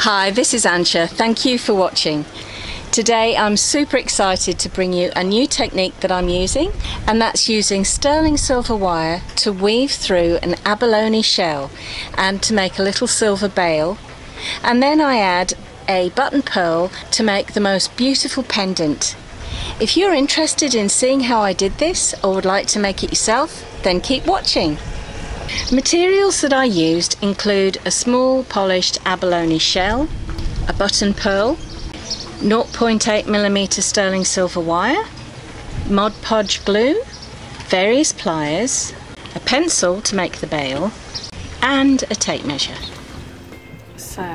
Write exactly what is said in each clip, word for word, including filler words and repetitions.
Hi, this is Aannsha. Thank you for watching. Today I'm super excited to bring you a new technique that I'm using, and that's using sterling silver wire to weave through an abalone shell and to make a little silver bail, and then I add a button pearl to make the most beautiful pendant. If you're interested in seeing how I did this or would like to make it yourself, then keep watching. Materials that I used include a small polished abalone shell, a button pearl, zero point eight millimeter sterling silver wire, Mod Podge glue, various pliers, a pencil to make the bail, and a tape measure. So,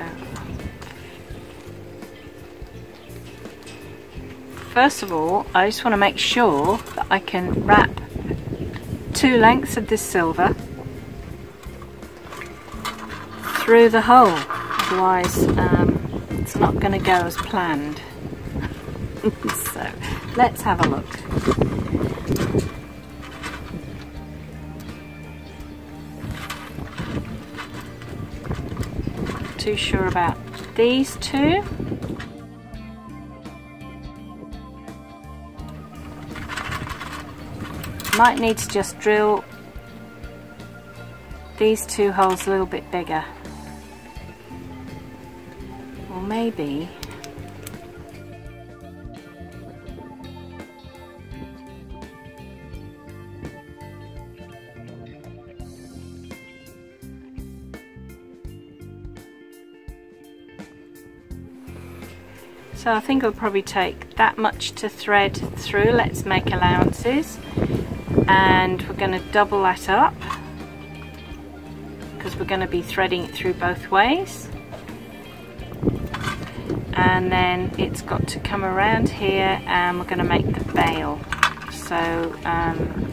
first of all, I just want to make sure that I can wrap two lengths of this silver through the hole, otherwise um, it's not going to go as planned. So let's have a look. Not too sure about these two. Might need to just drill these two holes a little bit bigger. Or maybe so I think it'll probably take that much to thread through. Let's make allowances, and we're going to double that up because we're going to be threading it through both ways. And then it's got to come around here, and we're going to make the bail. So um,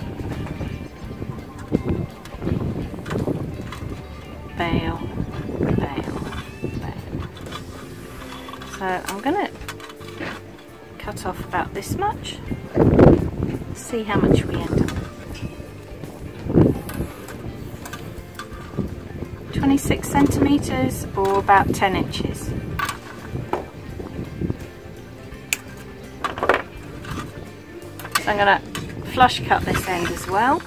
bail, bail, bail. So I'm going to cut off about this much. See how much we end up. twenty-six centimeters or about ten inches. So I'm going to flush cut this end as well.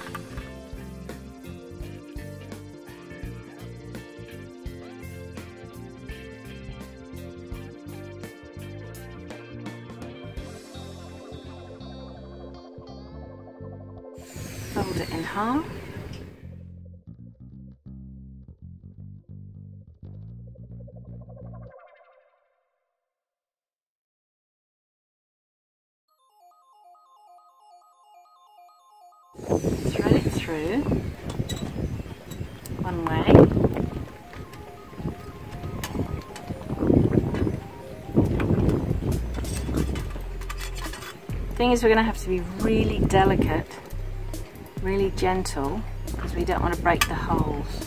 Fold it in half. Thread it through one way, the thing is we're going to have to be really delicate, really gentle, because we don't want to break the holes.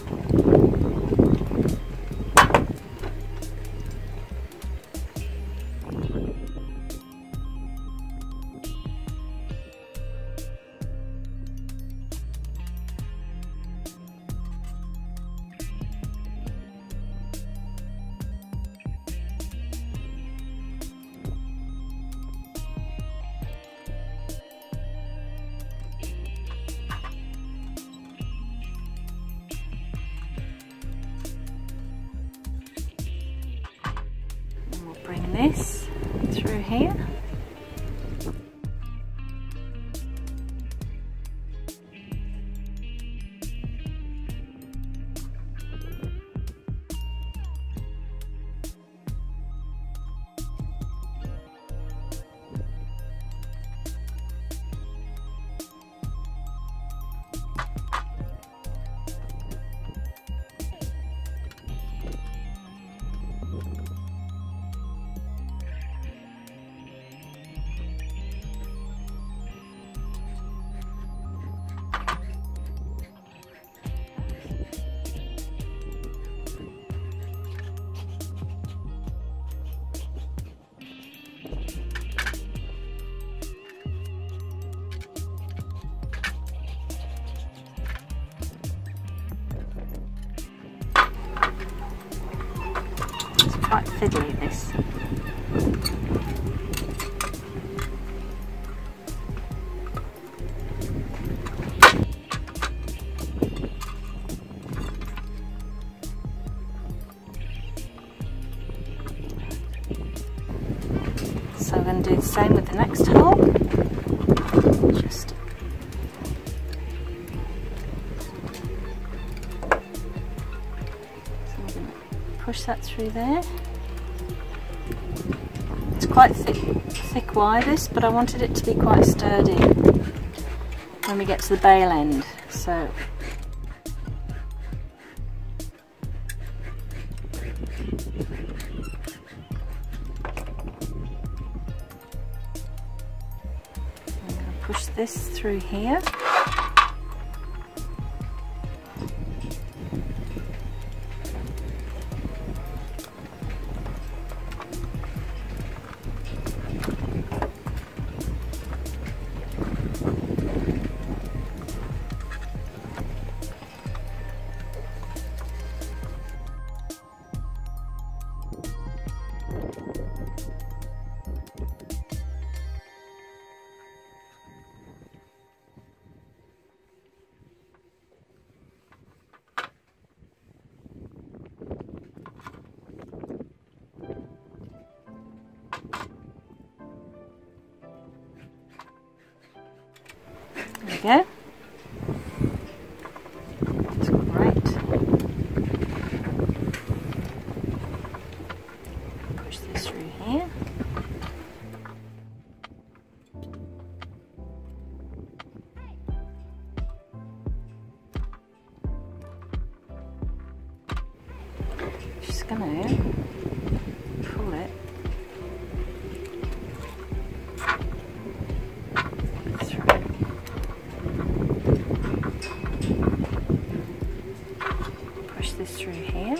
Bring this through here. quite fiddly, this. So I'm going to do the same with the next hole. Just push that through there. It's quite thick, thick wire this, but I wanted it to be quite sturdy when we get to the bail end. So I'm going to push this through here. There we go. That's great. Push this through here. Just gonna pull it through. Push this through here.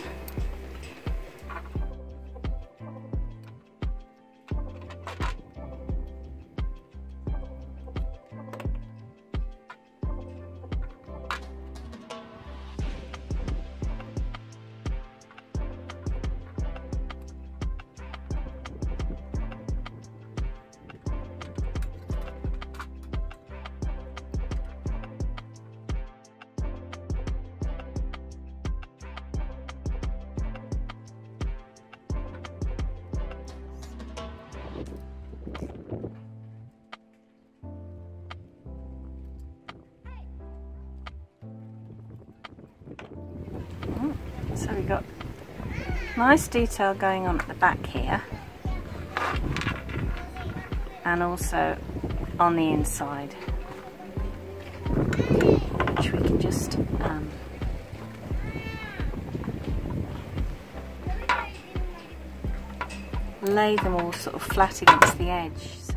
So we've got nice detail going on at the back here, and also on the inside, which we can just um, lay them all sort of flat against the edge. So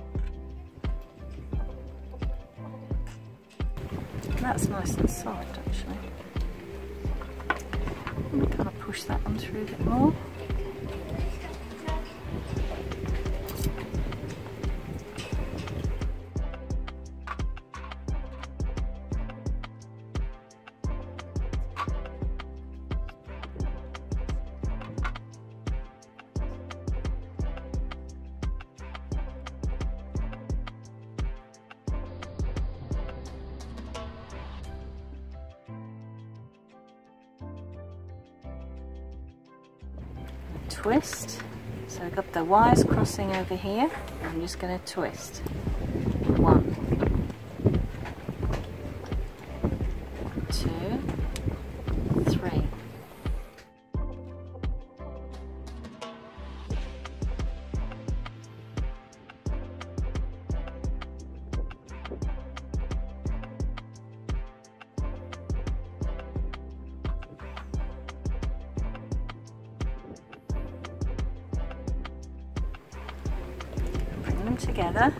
that's nice and soft actually. I'm going to push that one through a bit more. Twist. So I've got the wires crossing over here. I'm just going to twist. One, two, three. Them together.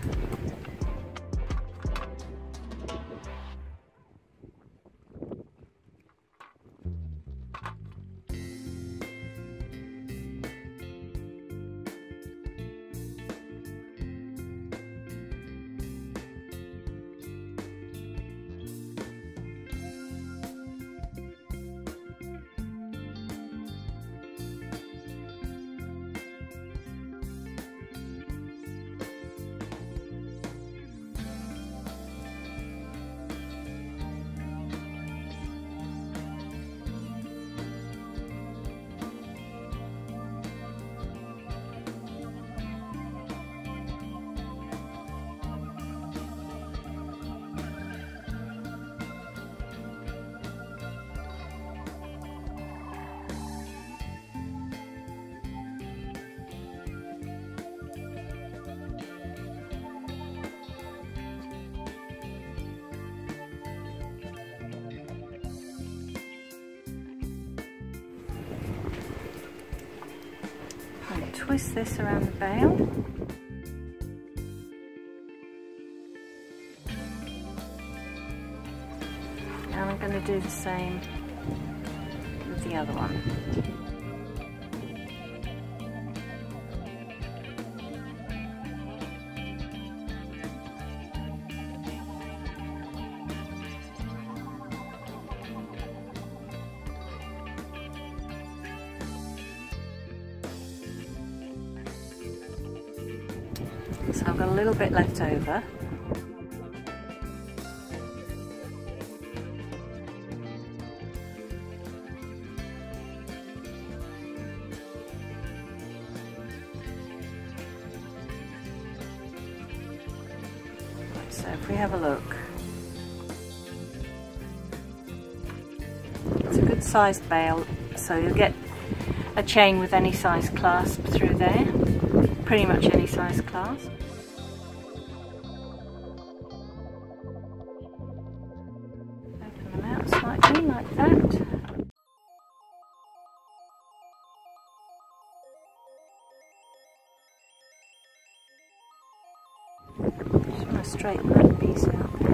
twist this around the bail. And I'm going to do the same with the other one. So I've got a little bit left over. So if we have a look, it's a good sized bail, so you'll get a chain with any size clasp through there, pretty much any size clasp. Open them out slightly like that. Just want to straighten that piece out there.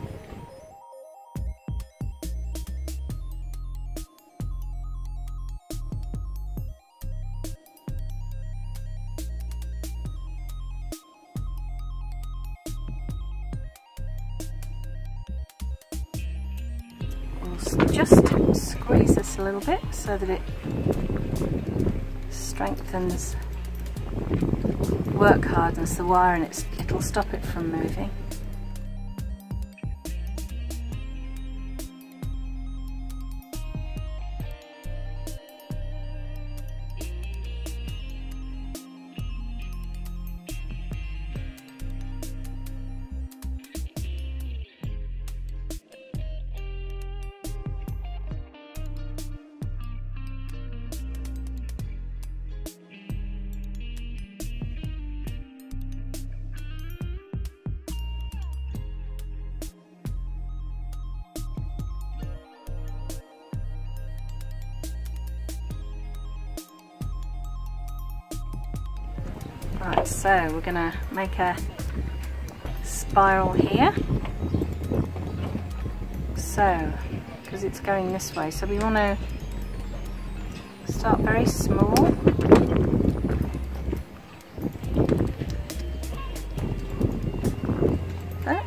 Just squeeze this a little bit so that it strengthens, work hardens the wire, and it's, it'll stop it from moving. Right, so we're going to make a spiral here, so because it's going this way, so we want to start very small. That.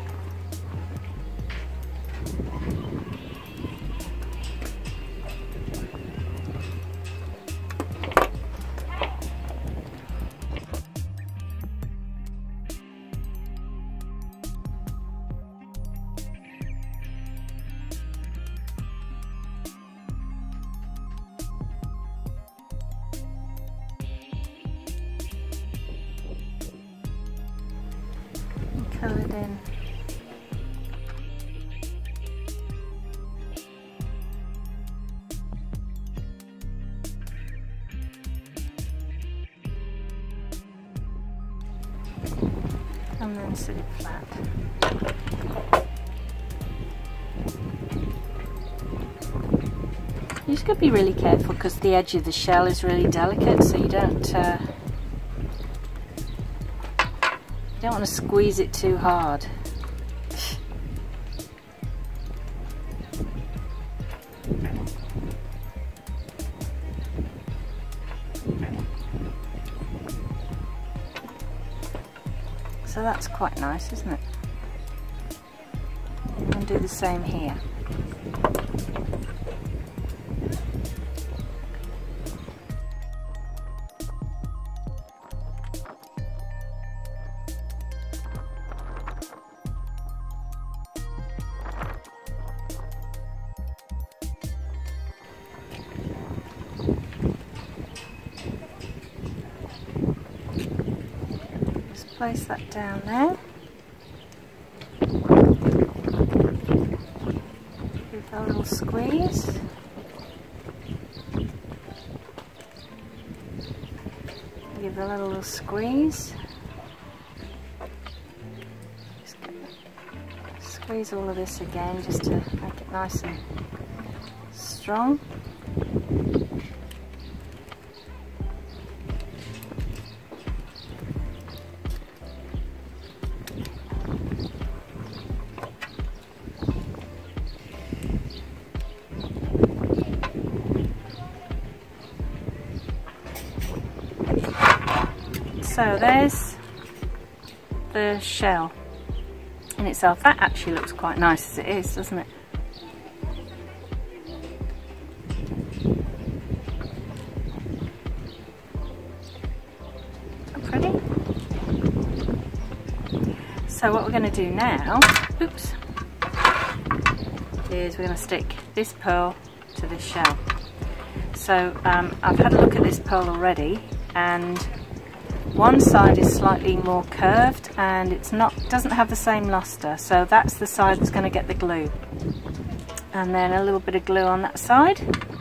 Curl it in. And then sit it flat. You just got to be really careful because the edge of the shell is really delicate, so you don't uh, you don't want to squeeze it too hard. So that's quite nice, isn't it? And do the same here. Place that down there. Give a little squeeze. Give a little squeeze. Just squeeze all of this again just to make it nice and strong. So there's the shell in itself. That actually looks quite nice as it is, doesn't it? Pretty. So what we're going to do now, oops, is we're going to stick this pearl to this shell. So um, I've had a look at this pearl already, and one side is slightly more curved and it's not doesn't have the same luster, so that's the side that's going to get the glue. And then a little bit of glue on that side.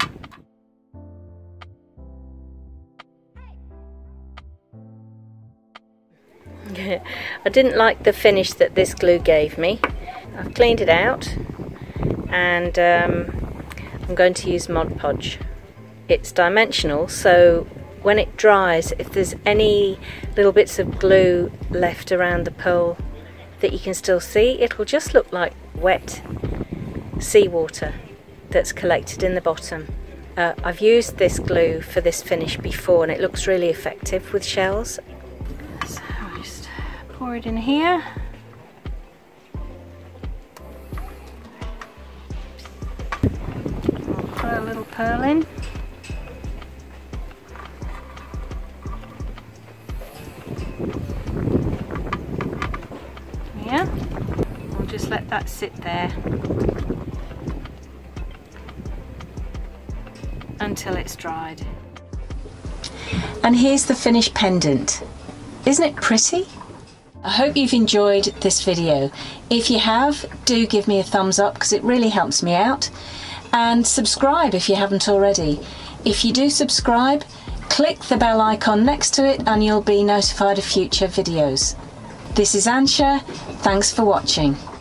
I didn't like the finish that this glue gave me. I've cleaned it out, and um, I'm going to use Mod Podge. It's dimensional, so when it dries, if there's any little bits of glue left around the pearl that you can still see, it will just look like wet seawater that's collected in the bottom. Uh, I've used this glue for this finish before and it looks really effective with shells. So I'll just pour it in here. I'll put a little pearl in. Yeah, we'll just let that sit there until it's dried. And here's the finished pendant. Isn't it pretty? I hope you've enjoyed this video. If you have, do give me a thumbs up because it really helps me out, and subscribe if you haven't already. If you do subscribe, click the bell icon next to it and you'll be notified of future videos. This is Aannsha. Thanks for watching.